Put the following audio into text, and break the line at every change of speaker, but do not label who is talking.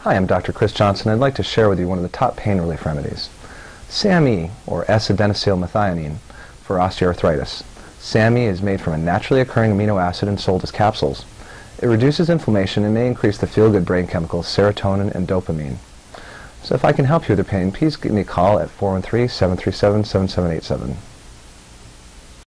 Hi, I'm Dr. Chris Johnson. I'd like to share with you one of the top pain relief remedies. SAMe, or S-adenosylmethionine, for osteoarthritis. SAMe is made from a naturally occurring amino acid and sold as capsules. It reduces inflammation and may increase the feel-good brain chemicals serotonin and dopamine. So if I can help you with your pain, please give me a call at 413-737-7787.